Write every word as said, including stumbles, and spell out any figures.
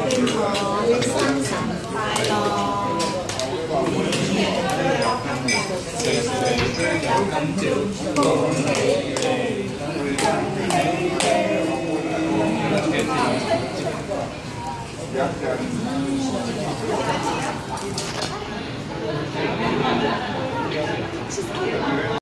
天河生辰快樂！歲歲有今朝，恭喜你，恭喜你。